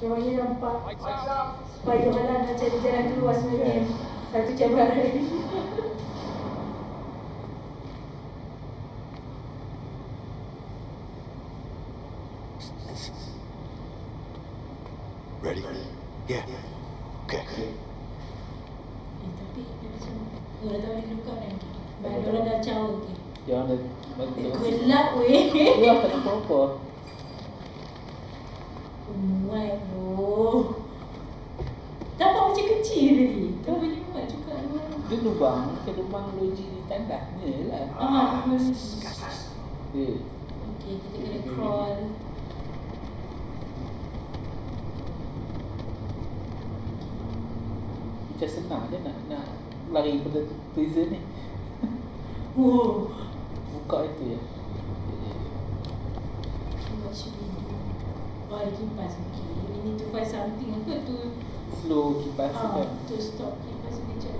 Macam mana nampak supaya Yohanan nak cari jalan keluar sebenarnya. Satu cabaran. Ready? Yeah. Okay. Tapi dia macam orang tahu dia luka lagi. Baik orang dah caw ke. Yang ada Gelap weh. Ya, tak nampak apa. Muat bro. Nampak macam kecil tadi. Dia punya muat juga. Dia lubang, macam lubang loji di tandas ni lah. Dia. Okay, kita kena crawl. Macam senang je nak lari pada prison ni. Oh. Buka itu ya. What should we do? Oh, ada kipas. Okay, we need to find something. Apa tu? Slow kipas kan. To stop kipas sekejap.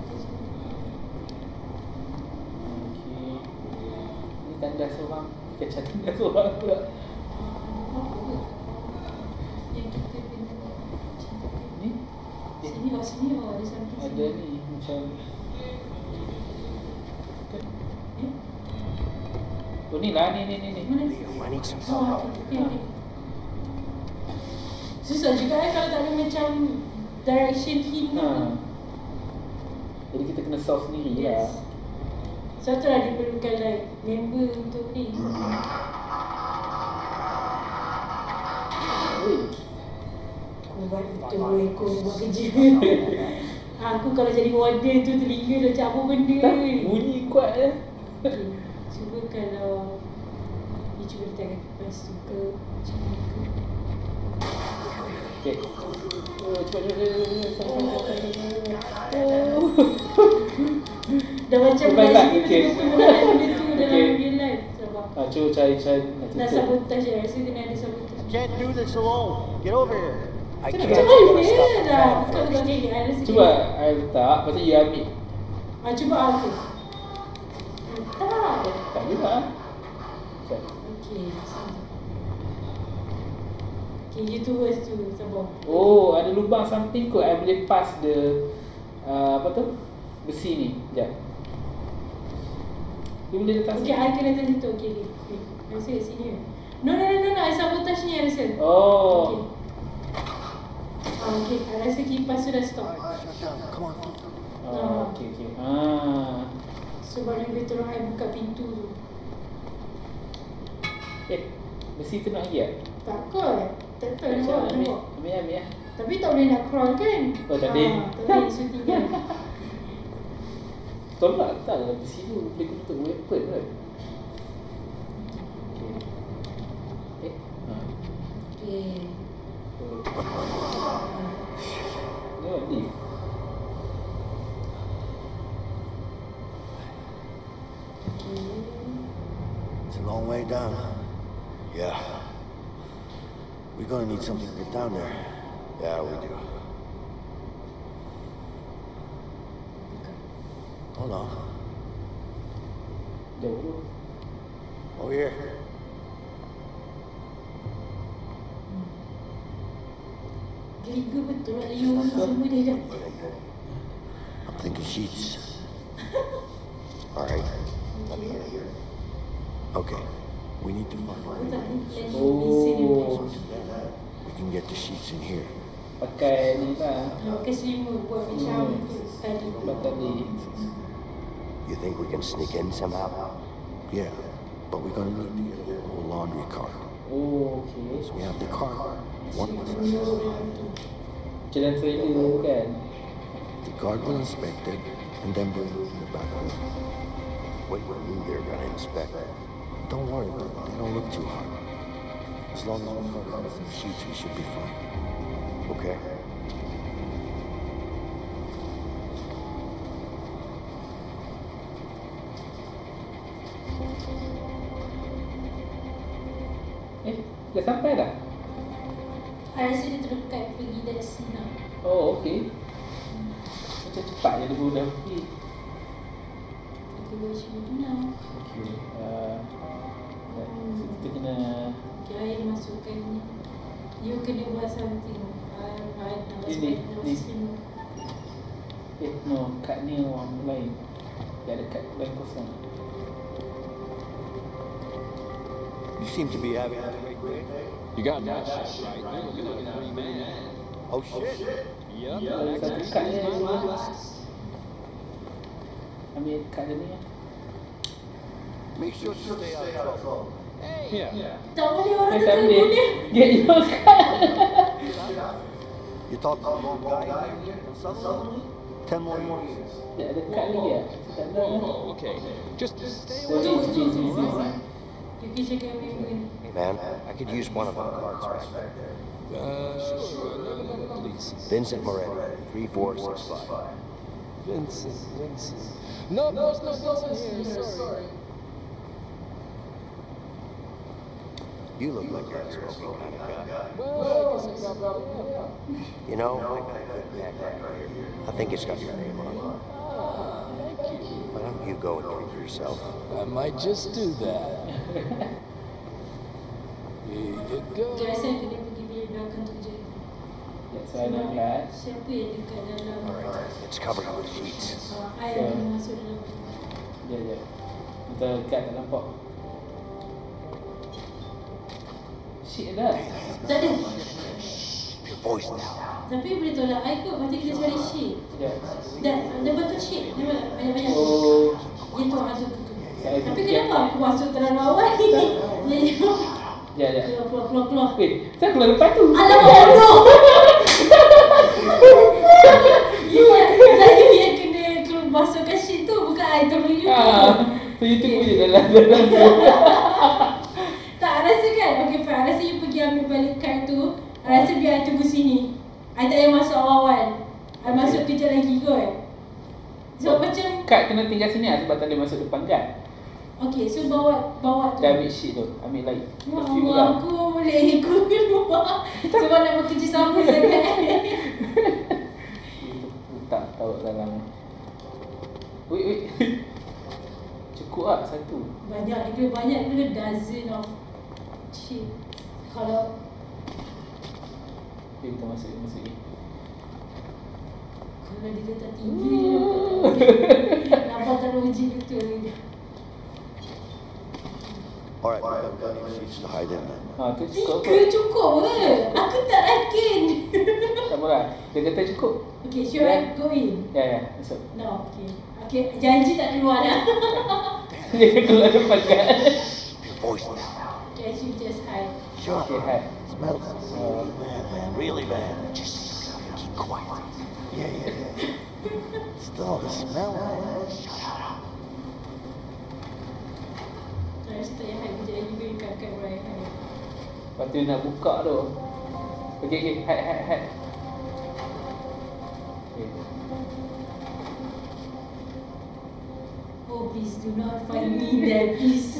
Okay. Ni tandas orang. Kacau tandas orang pula. Yang kita kena macam Ni? Sini ada something. Ada ni macam oh ni lah ni. Mana? I need some Oh, help. okay. Susah juga kalau tak ada macam direction hint. Jadi kita kena solve sendiri lah. Yes. Satu lah diperlukan like member untuk ni. Kuat betul ekor ni buat kerja. Aku kalau jadi warden tu telinga dah macam apa benda ni. Bunyi kuat je. Okay. Cuba kalau ni cuba letakkan kipas tu ke macam mana ke. Okay. Cepat. Dah macam Baik. Okay. benda tu dalam real life. Sabar. Cuba cari Nak sabotage je. Rasa kena ada sabotage. Can't do this alone. Get over here. I Macam can't. mana dah? Bukan bukan gini. I rasa Cuba I letak, lepas tu you ambil. Cuba okay. Tak. Tak juga. Sekejap. Okay. Okay, you tu first tu. Sabar. Oh, ada lubang samping kot. I boleh pass the apa tu? Besi ni. Sekejap. You boleh letak Okay, I kena letak situ. Okay. I rasa kat sini. No. I sabotage ni I rasa. Oh. Okay. Okay, I rasa kipas sudah stop. Come on. Oh, okay. Sebab dia boleh tolong I buka pintu tu. Besi tu nak lagi tak? Tak kot. Tak tahu dia buat. Ambil ya. Tapi tak boleh nak crawl kan? Oh, tak boleh. Tak boleh shooting kan? Tolak tak lah besi tu. Boleh guna untuk weapon kan? Okay. Ya, ni. It's a long way down. Yeah. We're gonna need something to get down there. Yeah, we do. Hold on. Jauh. Oh, here. Geliga betul lah Leo semua dia dah. I'm thinking sheets. All right. Let me in here. Okay. We need to find Aku tak ni plan Oh. We can get the sheets in here. Pakai ni lah. pakai selimut buat macam tadi. Buat tadi. You think we can sneak in somehow? Yeah, but we're gonna need to get a whole laundry cart. Oh, okay. So we have the cart. One Jalan trailer kan. The guard will inspect it and then bring it to the back room. What do you mean they're gonna inspect it? Don't worry, they don't look too hard. As long as we cover some sheets, we should be fine. Okay. Dah sampai dah? I rasa dia terdekat pergi dari sini. Oh, okey. Macam cepat je dia dah pergi. Okay, what should we do now? Okey. Kita kena Okay, I masukkan ni. You kena buat something. Nama Ini, sebab nama ni. sistem. No, kad ni orang lain. Dia ada kad lain kosong. You seem to be having a great day. You got that shit right. You're looking at a free man. Oh shit. Yep. Ada satu kad ni. Ambil kad dia ni. Make sure to stay out of trouble. Yeah. Tak boleh orang Saya kata ambil. boleh. Get your card. You talk to the wrong guy here in Sutherland? 10 more years. Dia ada kad lagi ya? Tak ada. Oh, okay. Just stay Oh, away. ni. You can check out member. Hey man, I could use one of them cards back there. Sure. Please. Vincent Moretti, 3465. Vincent. No, there's no Vincent here. Sorry. You look like you're a smoking kind of guy. Well, I guess I probably am. You know, I got a good pack right here. I think it's got your name on it. Thank you. Why don't you go and treat yourself? I might just do that. Here you go. Guys, saya kena pergi bilik belakang tu je. Ya, saya ada kad. Siapa yang dekat dalam? Alright, let's cover you with sheets. I akan masuk dalam tu. Ya. Kita kad tak nampak. Shit dah. Tak ada. Keep your voice down. Tapi boleh tolak I kot. Lepas tu kita cari sheet. Ya. Dah betul sheet. Dia banyak-banyak. Oh. Itu ada tu. Saya Tapi fikir- kenapa aku masuk terlalu awal ni? Ya. Keluar. Saya keluar lepas tu. Alamak bodoh. Saya yang kena keluar masukkan sheet tu. Bukan I tolong you tu. So you tunggu je dalam tu. Tak, rasa kan? Okay, fine. Rasa you pergi ambil balik kad tu. Rasa biar I tunggu sini. I tak payah masuk awal-awal. I masuk kejap lagi kot. So macam, Kad kena tinggal sini lah sebab tak boleh masuk depan kad. okay, so bawa tu. Dah ambil sheet tu. Ambil lagi. Ya Perfume Allah, lah. aku boleh ikut keluar. Sebab nak bekerja sama sangat. Tak tahu dalam. Wait. Cukup lah satu. Banyak, dia kena banyak. Dia kena dozen of shit. Kalau Okay, kita masuk ni. kalau dia letak tiga je, nampak tak logik betul. Alright, we've got plenty of sheets to hide in then. Tu cukup Tiga cukup ke? Aku tak yakin. Tak apalah. Dia kata cukup. Okay, sure, I go in. Ya, masuk. No, okay. Okay, janji tak keluar dah. Dia keluar depan kad. Keep your voice down. Okay, I should just hide. Sure. Okay, hai. Smells bad, man. Really bad. Just keep quiet. Yeah. Still the smell, man. Shut up. Terus tak payah hide. Kejap lagi beri kakak Brian hide. Lepas tu nak buka tu. Okay, hai. Okay. Oh, please do not find me there, please.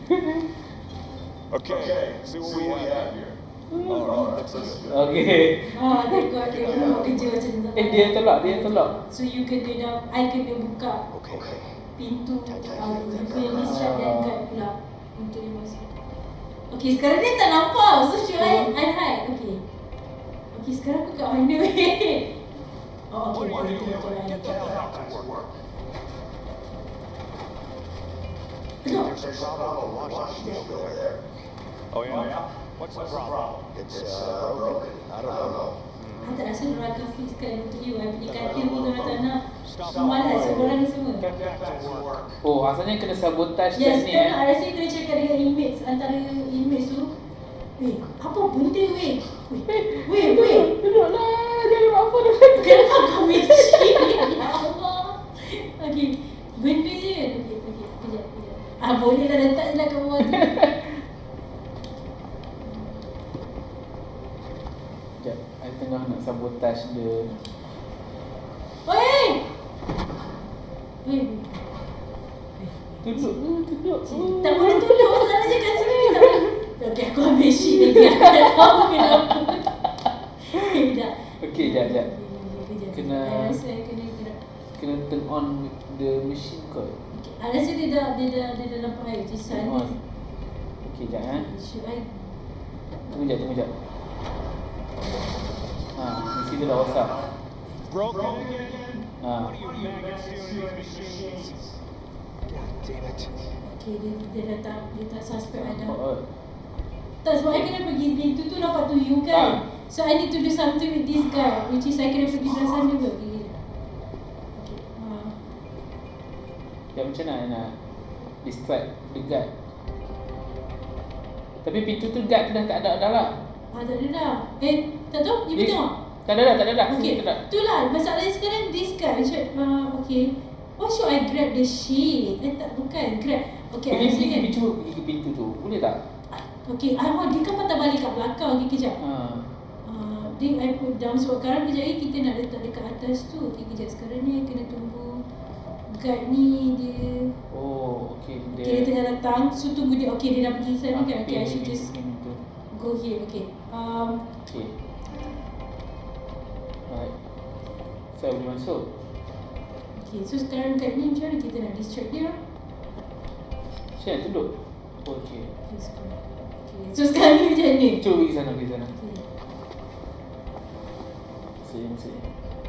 Okay. See what we have here. Alright. Looks good. Okay. Thank God dia buat kerja macam tu. Dia tolak. So you kena I kena buka Okay. pintu you kena shut dan guard pula untuk dia masuk. Okay, sekarang dia tak nampak. So should I hide? Okay, sekarang aku kat mana? Oh, okay, betul lah. No. Oh yeah. What's the problem? It's broken. I don't know. I tak rasa orang akan fixkan untuk you. I punya katil pun orang tak nak. Malas orang ni semua. Oh, asalnya kena sabotage Yes, kat ni kan I rasa kena cakap dengan inmates. Antara inmates tu, apa benda weh? Weh. Duduklah, jangan apa dah. Kenapa kau mecik? Ya Allah. Okay, benda je. Okay, kejap. Boleh lah letak je lah kat bawah tu. Sekejap, I tengah nak sabotage dia. Weh. Duduk. Tak boleh tolong. Salah je kat sini. Tak boleh. Okay, aku ambil sheet lagi. Aku tak tahu kenapa. Kejap. Okay, sekejap. Kejap. Kena- I rasa I kena Kena turn on the machine kot. I rasa dia dah nampak air. Just Turn on. Okay, sekejap Should I? Tunggu sekejap. Di sini pintu dah rosak. Broken. Ha. God damn it. Okay, dia tak suspect ada. Oh. Tak, sebab I kena pergi pintu tu nampak tuyul kan. So I need to do something with this guy, which is I kena pergi belah sana ke. Okay. Ya macam mana nak distract the guard? Tapi pintu tu guard tu dah tak ada dah lah. Tak ada dah. Tak tahu? You tengok? Tak ada dah, tak ada dah. Okay, Tak ada. itulah masalahnya sekarang this guy. Okay. Why should I grab the shit? Bukan grab. Okay, I rasa kan. Cuba pergi ke pintu tu. Boleh tak? Okay, dia kan patah balik kat belakang. Okay, kejap. Then I put down. Sebab sekarang kejap lagi kita nak letak dekat atas tu. Okay, kejap. Sekarang ni kena tunggu guard ni dia. Oh, okay. Okay, dia tengah datang. So tunggu dia. Okay, dia dah pergi sana kan. Okay, I should just pintu. go here. Okay. Okay. Alright. Saya boleh masuk. Okay, so sekarang kat ni macam mana kita nak distract dia? Saya nak duduk. Okay. Okay, sekarang. Okay, so sekarang ni macam ni. Cuba pergi sana, pergi sana. Okay. Sini.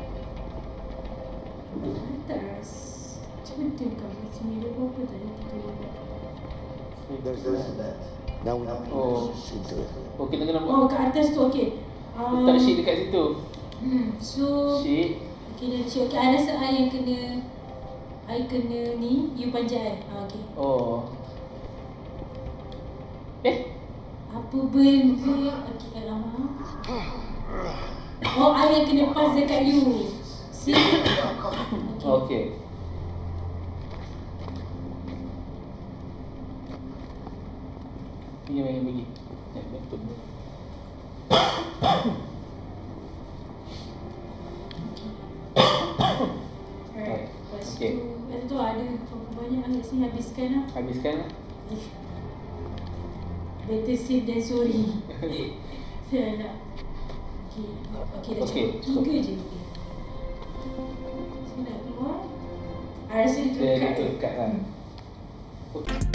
Tak rasa. Cuba tengok sini dia apa tadi kita buat. There's that. Now we have Oh. into it. Oh, kita kena Oh, kat atas tu, okay. letak sheet dekat situ. So, Sheet. okay, dah sheet. Okay, I rasa I kena ni, you panjat okay. Oh. Apa benda? Okay, oh, I yang kena pass dekat you. See? Okay. Pergi. Betul. Alright. Lepas Okay. tu ada banyak kat sini, habiskan lah. Habiskan. Better safe than sorry. Saya nak. Okay, dah Okay, cukup. Tiga je. Saya nak keluar. I rasa dia Dia terdekat. dekat kan. Okay.